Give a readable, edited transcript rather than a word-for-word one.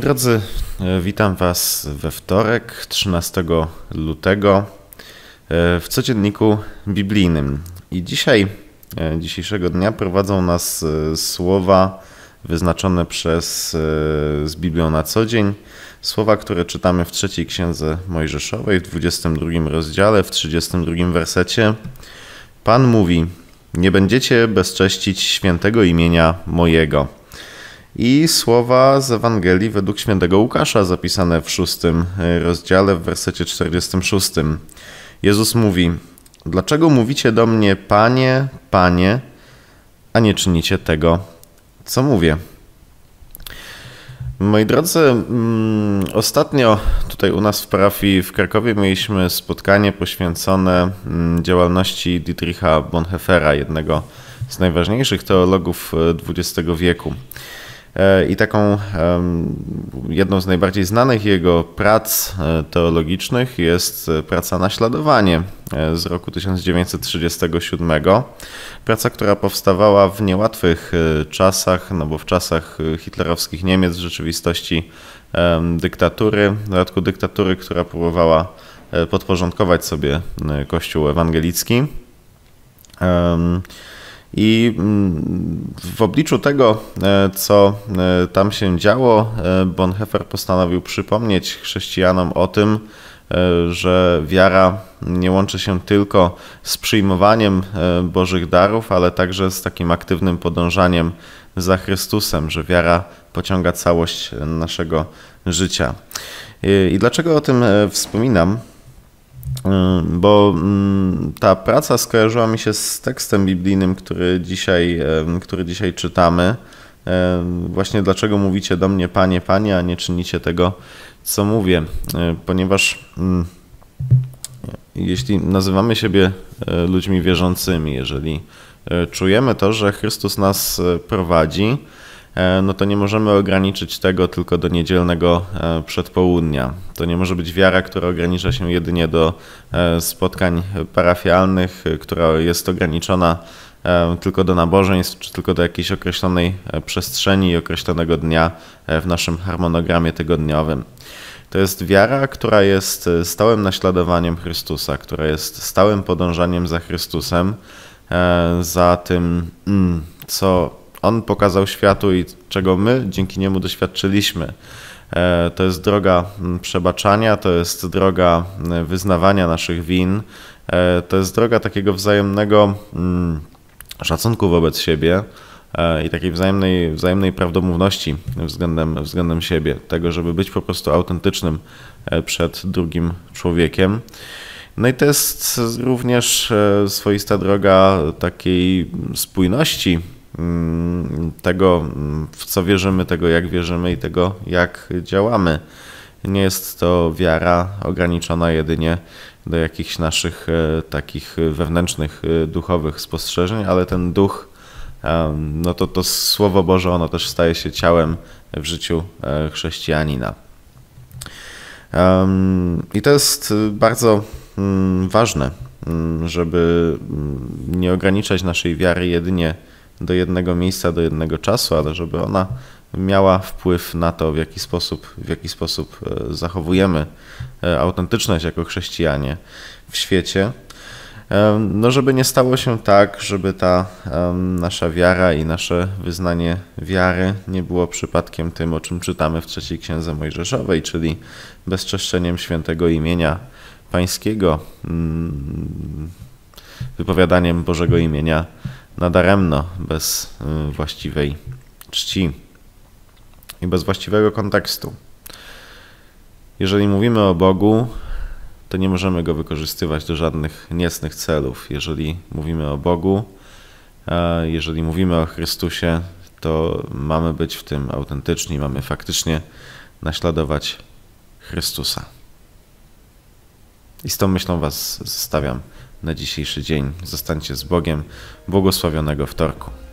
Moi drodzy, witam Was we wtorek, 13 lutego w codzienniku biblijnym. I dzisiejszego dnia prowadzą nas słowa wyznaczone z Biblią na co dzień. Słowa, które czytamy w 3 Księdze Mojżeszowej, w 22 rozdziale, w 32 wersecie. Pan mówi: nie będziecie bezcześcić świętego imienia mojego. I słowa z Ewangelii według świętego Łukasza, zapisane w 6 rozdziale, w wersecie 46. Jezus mówi: dlaczego mówicie do mnie, Panie, Panie, a nie czynicie tego, co mówię? Moi drodzy, ostatnio tutaj u nas w parafii w Krakowie mieliśmy spotkanie poświęcone działalności Dietricha Bonhoeffera, jednego z najważniejszych teologów XX wieku. I taką jedną z najbardziej znanych jego prac teologicznych jest praca Naśladowanie z roku 1937. Praca, która powstawała w niełatwych czasach, no bo w czasach hitlerowskich Niemiec, w rzeczywistości dyktatury, w dodatku dyktatury, która próbowała podporządkować sobie Kościół ewangelicki. I w obliczu tego, co tam się działo, Bonhoeffer postanowił przypomnieć chrześcijanom o tym, że wiara nie łączy się tylko z przyjmowaniem Bożych darów, ale także z takim aktywnym podążaniem za Chrystusem, że wiara pociąga całość naszego życia. I dlaczego o tym wspominam? Bo ta praca skojarzyła mi się z tekstem biblijnym, który dzisiaj czytamy. Właśnie dlaczego mówicie do mnie, Panie, Panie, a nie czynicie tego, co mówię. Ponieważ jeśli nazywamy siebie ludźmi wierzącymi, jeżeli czujemy to, że Chrystus nas prowadzi, no to nie możemy ograniczyć tego tylko do niedzielnego przedpołudnia. To nie może być wiara, która ogranicza się jedynie do spotkań parafialnych, która jest ograniczona tylko do nabożeństw, czy tylko do jakiejś określonej przestrzeni i określonego dnia w naszym harmonogramie tygodniowym. To jest wiara, która jest stałym naśladowaniem Chrystusa, która jest stałym podążaniem za Chrystusem, za tym, co On pokazał światu i czego my dzięki Niemu doświadczyliśmy. To jest droga przebaczania, to jest droga wyznawania naszych win, to jest droga takiego wzajemnego szacunku wobec siebie i takiej wzajemnej prawdomówności względem siebie, tego, żeby być po prostu autentycznym przed drugim człowiekiem. No i to jest również swoista droga takiej spójności tego, w co wierzymy, tego, jak wierzymy i tego, jak działamy. Nie jest to wiara ograniczona jedynie do jakichś naszych takich wewnętrznych, duchowych spostrzeżeń, ale ten duch, no to Słowo Boże, ono też staje się ciałem w życiu chrześcijanina. I to jest bardzo ważne, żeby nie ograniczać naszej wiary jedynie do jednego miejsca, do jednego czasu, ale żeby ona miała wpływ na to, w jaki sposób zachowujemy autentyczność jako chrześcijanie w świecie. No, żeby nie stało się tak, żeby ta nasza wiara i nasze wyznanie wiary nie było przypadkiem tym, o czym czytamy w 3 Księdze Mojżeszowej, czyli bezczeszczeniem świętego imienia Pańskiego, wypowiadaniem Bożego imienia nadaremno, bez właściwej czci i bez właściwego kontekstu. Jeżeli mówimy o Bogu, to nie możemy Go wykorzystywać do żadnych niecnych celów. Jeżeli mówimy o Bogu, jeżeli mówimy o Chrystusie, to mamy być w tym autentyczni, mamy faktycznie naśladować Chrystusa. I z tą myślą Was zostawiam na dzisiejszy dzień. Zostańcie z Bogiem. Błogosławionego wtorku.